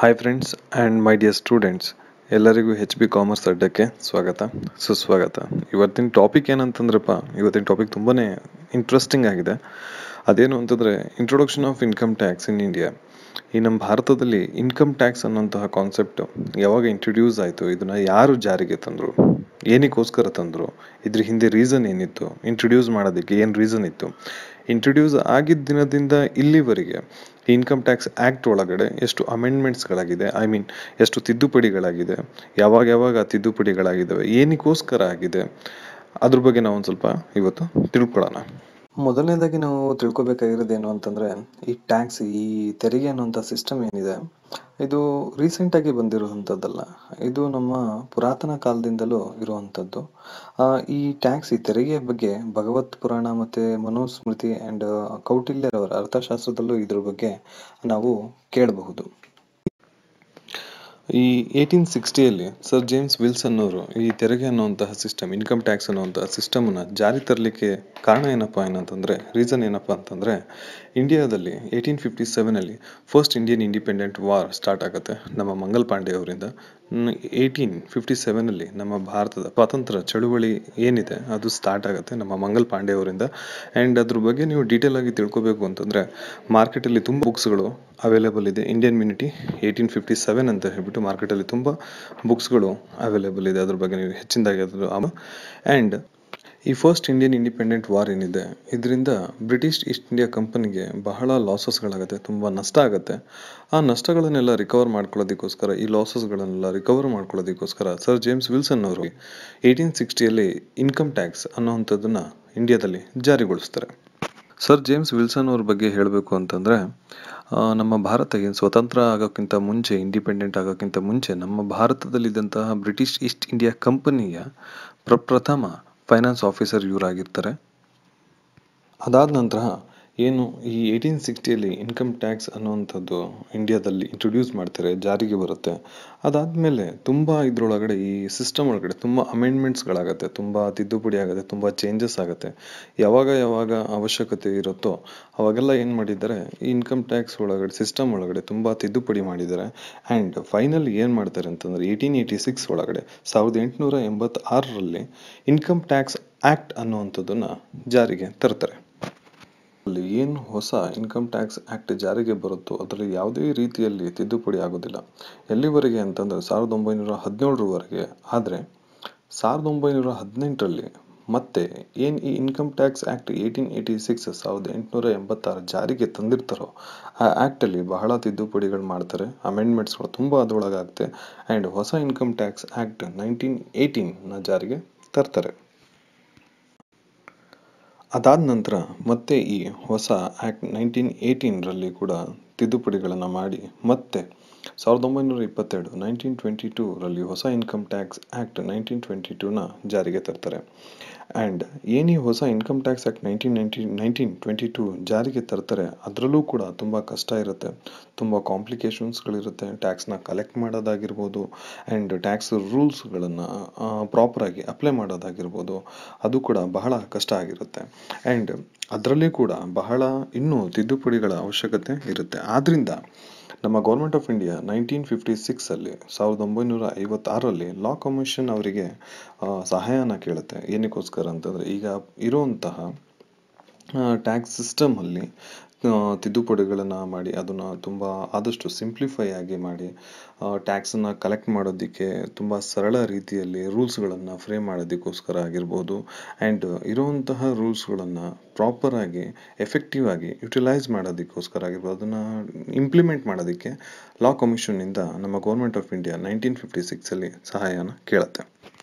Hi friends and my dear students, ಎಲ್ಲರಿಗೂ HB commerce ಅಡ್ಡಕ್ಕೆ ಸ್ವಾಗತ ಸುಸ್ವಾಗತ. ಇವತ್ತಿನ ಟಾಪಿಕ್ ಏನಂತಂದ್ರಪ್ಪ, ಇವತ್ತಿನ ಟಾಪಿಕ್ ತುಂಬಾ ಇಂಟ್ರೆಸ್ಟಿಂಗ್ ಆಗಿದೆ. ಅದೇನು ಅಂತಂದರೆ introduction of income tax in India. ಈ ನಮ್ಮ ಭಾರತದಲ್ಲಿ ಇನ್ಕಮ್ ಟ್ಯಾಕ್ಸ್ ಅನ್ನೋಂತಹ ಕಾನ್ಸೆಪ್ಟ್ ಯಾವಾಗ ಇಂಟ್ರೊಡ್ಯೂಸ್ ಆಯಿತು, ಇದನ್ನು ಯಾರು ಜಾರಿಗೆ ತಂದರು, ಏನಕ್ಕೋಸ್ಕರ ತಂದರು, ಇದ್ರ ಹಿಂದೆ ರೀಸನ್ ಏನಿತ್ತು, ಇಂಟ್ರೊಡ್ಯೂಸ್ ಮಾಡೋದಕ್ಕೆ ಏನು ರೀಸನ್ ಇತ್ತು, ಇಂಟ್ರೊಡ್ಯೂಸ್ ಆಗಿದ್ದ ದಿನದಿಂದ ಇಲ್ಲಿವರೆಗೆ ಇನ್ಕಮ್ ಟ್ಯಾಕ್ಸ್ ಆ್ಯಕ್ಟ್ ಒಳಗಡೆ ಎಷ್ಟು ಅಮೆಂಡ್ಮೆಂಟ್ಸ್ಗಳಾಗಿದೆ, ಎಷ್ಟು ತಿದ್ದುಪಡಿಗಳಾಗಿದೆ, ಯಾವಾಗ ಆ ತಿದ್ದುಪಡಿಗಳಾಗಿದ್ದಾವೆ, ಏನಕ್ಕೋಸ್ಕರ ಆಗಿದೆ, ಅದ್ರ ಬಗ್ಗೆ ನಾವು ಒಂದು ಸ್ವಲ್ಪ ಇವತ್ತು ತಿಳ್ಕೊಳ್ಳೋಣ. ಮೊದಲನೇದಾಗಿ ನಾವು ತಿಳ್ಕೊಬೇಕಾಗಿರೋದೇನು ಅಂತಂದರೆ, ಈ ಟ್ಯಾಕ್ಸ್, ಈ ತೆರಿಗೆ ಅನ್ನೋಂಥ ಸಿಸ್ಟಮ್ ಏನಿದೆ, ಇದು ರೀಸೆಂಟಾಗಿ ಬಂದಿರುವಂಥದ್ದಲ್ಲ. ಇದು ನಮ್ಮ ಪುರಾತನ ಕಾಲದಿಂದಲೂ ಇರುವಂಥದ್ದು. ಈ ಟ್ಯಾಕ್ಸ್, ಈ ತೆರಿಗೆಯ ಬಗ್ಗೆ ಭಗವತ್ ಪುರಾಣ ಮತ್ತು ಮನುಸ್ಮೃತಿ ಆ್ಯಂಡ್ ಕೌಟಿಲ್ಯರವರ ಅರ್ಥಶಾಸ್ತ್ರದಲ್ಲೂ ಇದ್ರ ಬಗ್ಗೆ ನಾವು ಕೇಳಬಹುದು. ಈ 1860ಯಲ್ಲಿ ಸರ್ ಜೇಮ್ಸ್ ವಿಲ್ಸನ್ ಅವರು ಈ ತೆರಿಗೆ ಅನ್ನುವಂತಹ ಸಿಸ್ಟಮ್, ಇನ್ಕಮ್ ಟ್ಯಾಕ್ಸ್ ಅನ್ನುವಂತಹ ಸಿಸ್ಟಮನ್ನು ಜಾರಿ ತರಲಿಕ್ಕೆ ಕಾರಣ ರೀಸನ್ ಏನಪ್ಪ ಅಂತಂದರೆ, ಇಂಡಿಯಾದಲ್ಲಿ 1857ಅಲ್ಲಿ first Indian independent war start ಆಗುತ್ತೆ ನಮ್ಮ ಮಂಗಲ್ ಪಾಂಡೆ ಅವರಿಂದ. 1857ಅಲ್ಲಿ ನಮ್ಮ ಭಾರತದ ಸ್ವಾತಂತ್ರ್ಯ ಚಳುವಳಿ ಏನಿದೆ ಅದು ಸ್ಟಾರ್ಟ್ ಆಗುತ್ತೆ ನಮ್ಮ ಮಂಗಲ್ ಪಾಂಡೆ ಅವರಿಂದ. ಆ್ಯಂಡ್ ಅದ್ರ ಬಗ್ಗೆ ನೀವು ಡೀಟೇಲ್ ಆಗಿ ತಿಳ್ಕೊಬೇಕು ಅಂತಂದರೆ, ಮಾರ್ಕೆಟಲ್ಲಿ ತುಂಬ ಬುಕ್ಸ್ಗಳು ಅವೈಲೇಬಲ್ ಇದೆ. ಇಂಡಿಯನ್ ಮಿನಿಟಿ 1857 ಅಂತ ಹೇಳ್ಬಿಟ್ಟು ಮಾರ್ಕೆಟಲ್ಲಿ ತುಂಬ ಬುಕ್ಸ್ಗಳು ಅವೈಲೇಬಲ್ ಇದೆ. ಅದ್ರ ಬಗ್ಗೆ ನೀವು ಹೆಚ್ಚಿನದಾಗಿ ಆ್ಯಂಡ್ ಈ ಫಸ್ಟ್ ಇಂಡಿಯನ್ ಇಂಡಿಪೆಂಡೆಂಟ್ ವಾರ್ ಏನಿದೆ, ಇದರಿಂದ ಬ್ರಿಟಿಷ್ ಈಸ್ಟ್ ಇಂಡಿಯಾ ಕಂಪನಿಗೆ ಬಹಳ ಲಾಸಸ್ಗಳಾಗುತ್ತೆ, ತುಂಬ ನಷ್ಟ ಆಗುತ್ತೆ. ಆ ನಷ್ಟಗಳನ್ನೆಲ್ಲ ರಿಕವರ್ ಮಾಡ್ಕೊಳ್ಳೋದಕ್ಕೋಸ್ಕರ, ಈ ಲಾಸಸ್ಗಳನ್ನೆಲ್ಲ ರಿಕವರ್ ಮಾಡ್ಕೊಳ್ಳೋದಕ್ಕೋಸ್ಕರ ಸರ್ ಜೇಮ್ಸ್ ವಿಲ್ಸನ್ ಅವರು 1860ಯಲ್ಲಿ ಇನ್ಕಮ್ ಟ್ಯಾಕ್ಸ್ ಅನ್ನೋವಂಥದ್ದನ್ನು ಇಂಡಿಯಾದಲ್ಲಿ ಜಾರಿಗೊಳಿಸ್ತಾರೆ. ಸರ್ ಜೇಮ್ಸ್ ವಿಲ್ಸನ್ ಅವ್ರ ಬಗ್ಗೆ ಹೇಳಬೇಕು ಅಂತಂದರೆ, ನಮ್ಮ ಭಾರತ ಏನು ಸ್ವತಂತ್ರ ಆಗೋಕ್ಕಿಂತ ಮುಂಚೆ, ಇಂಡಿಪೆಂಡೆಂಟ್ ಆಗೋಕ್ಕಿಂತ ಮುಂಚೆ ನಮ್ಮ ಭಾರತದಲ್ಲಿದ್ದಂತಹ ಬ್ರಿಟಿಷ್ ಈಸ್ಟ್ ಇಂಡಿಯಾ ಕಂಪನಿಯ ಪ್ರಪ್ರಥಮ ಫೈನಾನ್ಸ್ ಆಫೀಸರ್ ಇವರಾಗಿರ್ತಾರೆ. ಅದಾದ ನಂತರ ಏನು ಈ 1860ಯಲ್ಲಿ ಇನ್ಕಮ್ ಟ್ಯಾಕ್ಸ್ ಅನ್ನುವಂಥದ್ದು ಇಂಡಿಯಾದಲ್ಲಿ ಇಂಟ್ರೊಡ್ಯೂಸ್ ಮಾಡ್ತಾರೆ, ಜಾರಿಗೆ ಬರುತ್ತೆ. ಅದಾದಮೇಲೆ ತುಂಬ ಇದರೊಳಗಡೆ, ಈ ಸಿಸ್ಟಮ್ ಒಳಗಡೆ ತುಂಬ ಅಮೆಂಡ್ಮೆಂಟ್ಸ್ಗಳಾಗುತ್ತೆ, ತುಂಬ ತಿದ್ದುಪಡಿ ಆಗುತ್ತೆ, ತುಂಬ ಚೇಂಜಸ್ ಆಗುತ್ತೆ. ಯಾವಾಗ ಅವಶ್ಯಕತೆ ಇರುತ್ತೋ ಅವಾಗೆಲ್ಲ ಏನು ಮಾಡಿದ್ದಾರೆ, ಈ ಇನ್ಕಮ್ ಟ್ಯಾಕ್ಸ್ ಒಳಗಡೆ, ಸಿಸ್ಟಮ್ ಒಳಗಡೆ ತುಂಬ ತಿದ್ದುಪಡಿ ಮಾಡಿದ್ದಾರೆ. ಆ್ಯಂಡ್ ಫೈನಲ್ ಏನು ಮಾಡ್ತಾರೆ ಅಂತಂದರೆ, 1886 ಒಳಗಡೆ 1886ರಲ್ಲಿ ಇನ್ಕಮ್ ಟ್ಯಾಕ್ಸ್ ಆ್ಯಕ್ಟ್ ಅನ್ನುವಂಥದ್ದನ್ನು ಜಾರಿಗೆ ತರ್ತಾರೆ. ಅಲ್ಲಿ ಏನು ಹೊಸ ಇನ್ಕಮ್ ಟ್ಯಾಕ್ಸ್ ಆ್ಯಕ್ಟ್ ಜಾರಿಗೆ ಬರುತ್ತೋ ಅದರಲ್ಲಿ ಯಾವುದೇ ರೀತಿಯಲ್ಲಿ ತಿದ್ದುಪಡಿ ಆಗೋದಿಲ್ಲ. ಎಲ್ಲಿವರೆಗೆ ಅಂತಂದರೆ 1917ರವರೆಗೆ. ಆದರೆ 1918ರಲ್ಲಿ ಮತ್ತೆ ಏನು ಈ ಇನ್ಕಮ್ ಟ್ಯಾಕ್ಸ್ ಆ್ಯಕ್ಟ್ 1886 ಜಾರಿಗೆ ತಂದಿರ್ತಾರೋ ಆ ಆ್ಯಕ್ಟಲ್ಲಿ ಬಹಳ ತಿದ್ದುಪಡಿಗಳು ಮಾಡ್ತಾರೆ, ಅಮೆಂಡ್ಮೆಂಟ್ಸ್ಗಳು ತುಂಬ ಅದರೊಳಗಾಗುತ್ತೆ. ಆ್ಯಂಡ್ ಹೊಸ ಇನ್ಕಮ್ ಟ್ಯಾಕ್ಸ್ ಆ್ಯಕ್ಟ್ 1918ನ ಜಾರಿಗೆ ತರ್ತಾರೆ. ಅದಾದ ನಂತರ ಮತ್ತೆ ಈ ಹೊಸ ಆ್ಯಕ್ಟ್ 1918ರಲ್ಲಿ ಕೂಡ ತಿದ್ದುಪಡಿಗಳನ್ನು ಮಾಡಿ ಮತ್ತೆ 1922ರಲ್ಲಿ ಹೊಸ ಇನ್ಕಮ್ ಟ್ಯಾಕ್ಸ್ ಆ್ಯಕ್ಟ್ 1922ನ ಜಾರಿಗೆ ತರ್ತಾರೆ. ಆ್ಯಂಡ್ ಏನು ಈ ಹೊಸ ಇನ್ಕಮ್ ಟ್ಯಾಕ್ಸ್ ಆ್ಯಕ್ಟ್ 1922 ಜಾರಿಗೆ ತರ್ತಾರೆ, ಅದರಲ್ಲೂ ಕೂಡ ತುಂಬ ಕಷ್ಟ ಇರುತ್ತೆ, ತುಂಬ ಕಾಂಪ್ಲಿಕೇಶನ್ಸ್ಗಳಿರುತ್ತೆ. ಟ್ಯಾಕ್ಸ್ನ ಕಲೆಕ್ಟ್ ಮಾಡೋದಾಗಿರ್ಬೋದು, ಆ್ಯಂಡ್ ಟ್ಯಾಕ್ಸ್ ರೂಲ್ಸ್ಗಳನ್ನು ಪ್ರಾಪರಾಗಿ ಅಪ್ಲೈ ಮಾಡೋದಾಗಿರ್ಬೋದು, ಅದು ಕೂಡ ಬಹಳ ಕಷ್ಟ ಆಗಿರುತ್ತೆ. ಆ್ಯಂಡ್ ಅದರಲ್ಲಿ ಕೂಡ ಬಹಳ ಇನ್ನೂ ತಿದ್ದುಪಡಿಗಳ ಅವಶ್ಯಕತೆ ಇರುತ್ತೆ. ಆದ್ದರಿಂದ ನಮ್ಮ ಗೌರ್ಮೆಂಟ್ ಆಫ್ ಇಂಡಿಯಾ 1956ರಲ್ಲಿ ಲಾ ಕಮಿಷನ್ ಅವರಿಗೆ ಸಹಾಯನ ಕೇಳುತ್ತೆ. ಏನಕ್ಕೋಸ್ಕರ ಅಂತಂದರೆ, ಈಗ ಇರುವಂತಹ ಟ್ಯಾಕ್ಸ್ ಸಿಸ್ಟಮಲ್ಲಿ ತಿದ್ದುಪಡಿಗಳನ್ನು ಮಾಡಿ ಅದನ್ನು ತುಂಬ ಆದಷ್ಟು ಸಿಂಪ್ಲಿಫೈ ಆಗಿ ಮಾಡಿ, ಟ್ಯಾಕ್ಸನ್ನು ಕಲೆಕ್ಟ್ ಮಾಡೋದಕ್ಕೆ ತುಂಬ ಸರಳ ರೀತಿಯಲ್ಲಿ ರೂಲ್ಸ್ಗಳನ್ನು ಫ್ರೇಮ್ ಮಾಡೋದಕ್ಕೋಸ್ಕರ ಆಗಿರ್ಬೋದು, ಆ್ಯಂಡ್ ಇರುವಂತಹ ರೂಲ್ಸ್ಗಳನ್ನು ಪ್ರಾಪರಾಗಿ ಎಫೆಕ್ಟಿವ್ ಆಗಿ ಯುಟಿಲೈಸ್ ಮಾಡೋದಕ್ಕೋಸ್ಕರ ಆಗಿರ್ಬೋದು, ಅದನ್ನು ಇಂಪ್ಲಿಮೆಂಟ್ ಮಾಡೋದಕ್ಕೆ ಲಾ ಕಮಿಷನ್ನಿಂದ ನಮ್ಮ ಗೌರ್ಮೆಂಟ್ ಆಫ್ ಇಂಡಿಯಾ 1956ಅಲ್ಲಿ ಸಹಾಯನ ಕೇಳುತ್ತೆ.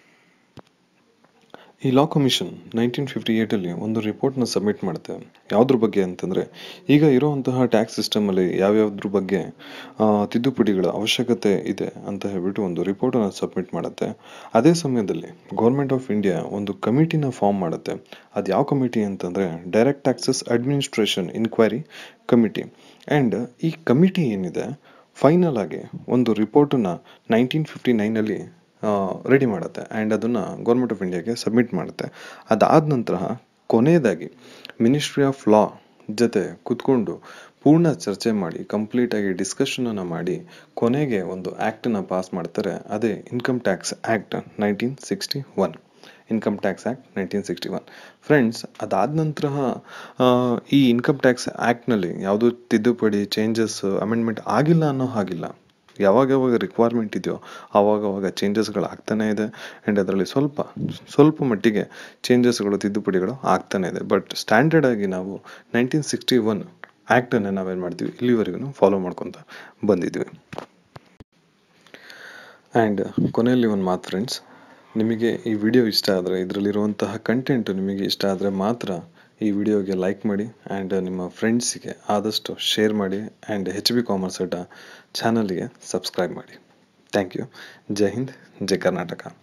ಈ ಲಾ ಕಮಿಷನ್ 1958ಅಲ್ಲಿ ಒಂದು ರಿಪೋರ್ಟ್ನ ಸಬ್ಮಿಟ್ ಮಾಡುತ್ತೆ. ಯಾವುದ್ರ ಬಗ್ಗೆ ಅಂತಂದರೆ, ಈಗ ಇರುವಂತಹ ಟ್ಯಾಕ್ಸ್ ಸಿಸ್ಟಮಲ್ಲಿ ಯಾವ್ಯಾವ್ದ್ರ ಬಗ್ಗೆ ತಿದ್ದುಪಡಿಗಳ ಅವಶ್ಯಕತೆ ಇದೆ ಅಂತ ಹೇಳ್ಬಿಟ್ಟು ಒಂದು ರಿಪೋರ್ಟನ್ನು ಸಬ್ಮಿಟ್ ಮಾಡುತ್ತೆ. ಅದೇ ಸಮಯದಲ್ಲಿ ಗೌರ್ಮೆಂಟ್ ಆಫ್ ಇಂಡಿಯಾ ಒಂದು ಕಮಿಟಿನ ಫಾರ್ಮ್ ಮಾಡುತ್ತೆ. ಅದು ಯಾವ ಕಮಿಟಿ ಅಂತಂದರೆ, direct taxes administration inquiry committee. And ಈ ಕಮಿಟಿ ಏನಿದೆ, ಫೈನಲ್ ಆಗಿ ಒಂದು ರಿಪೋರ್ಟನ್ನು 1959ಅಲ್ಲಿ ರೆಡಿ ಮಾಡುತ್ತೆ. ಆ್ಯಂಡ್ ಅದನ್ನು ಗೌರ್ಮೆಂಟ್ ಆಫ್ ಇಂಡಿಯಾಗೆ ಸಬ್ಮಿಟ್ ಮಾಡುತ್ತೆ. ಅದಾದ ನಂತರ ಕೊನೆಯದಾಗಿ ಮಿನಿಸ್ಟ್ರಿ ಆಫ್ ಲಾ ಜೊತೆ ಕೂತ್ಕೊಂಡು ಪೂರ್ಣ ಚರ್ಚೆ ಮಾಡಿ ಕಂಪ್ಲೀಟಾಗಿ ಡಿಸ್ಕಷನನ್ನು ಮಾಡಿ ಕೊನೆಗೆ ಒಂದು ಆ್ಯಕ್ಟನ್ನು ಪಾಸ್ ಮಾಡ್ತಾರೆ. ಅದೇ income tax act 1961. Income tax act 1961. Friends, ಅದಾದ ನಂತರ ಈ ಇನ್ಕಮ್ ಟ್ಯಾಕ್ಸ್ ಆ್ಯಕ್ಟ್ನಲ್ಲಿ ಯಾವುದೂ ತಿದ್ದುಪಡಿ, ಚೇಂಜಸ್, ಅಮೆಂಡ್ಮೆಂಟ್ ಆಗಿಲ್ಲ ಅನ್ನೋ ಹಾಗಿಲ್ಲ. ಯಾವಾಗ ರಿಕ್ವೈರ್ಮೆಂಟ್ ಇದೆಯೋ ಆವಾಗ ಚೇಂಜಸ್ಗಳು ಆಗ್ತಾನೆ ಇದೆ. ಆ್ಯಂಡ್ ಅದರಲ್ಲಿ ಸ್ವಲ್ಪ ಮಟ್ಟಿಗೆ ಚೇಂಜಸ್ಗಳು, ತಿದ್ದುಪಡಿಗಳು ಆಗ್ತಾನೆ ಇದೆ. ಬಟ್ ಸ್ಟ್ಯಾಂಡರ್ಡ್ ಆಗಿ ನಾವು 1961 ಆ್ಯಕ್ಟನ್ನು ನಾವೇನು ಮಾಡ್ತೀವಿ, ಇಲ್ಲಿವರೆಗೂ ಫಾಲೋ ಮಾಡ್ಕೊತ ಬಂದಿದ್ವಿ. ಆ್ಯಂಡ್ ಕೊನೆಯಲ್ಲಿ ಒಂದು ಮಾತು ಫ್ರೆಂಡ್ಸ್, ನಿಮಗೆ ಈ ವಿಡಿಯೋ ಇಷ್ಟ ಆದರೆ, ಇದರಲ್ಲಿರುವಂತಹ ಕಂಟೆಂಟು ನಿಮಗೆ ಇಷ್ಟ ಆದರೆ ಮಾತ್ರ ಈ ವಿಡಿಯೋಗೆ ಲೈಕ್ ಮಾಡಿ ಆ್ಯಂಡ್ ನಿಮ್ಮ ಫ್ರೆಂಡ್ಸಿಗೆ ಆದಷ್ಟು ಶೇರ್ ಮಾಡಿ ಆ್ಯಂಡ್ HB ಕಾಮರ್ಸ್ ಅಡ್ಡ ಚಾನಲ್ಗೆ ಸಬ್ಸ್ಕ್ರೈಬ್ ಮಾಡಿ. Thank you. ಜೈ ಹಿಂದ್, ಜೈ ಕರ್ನಾಟಕ.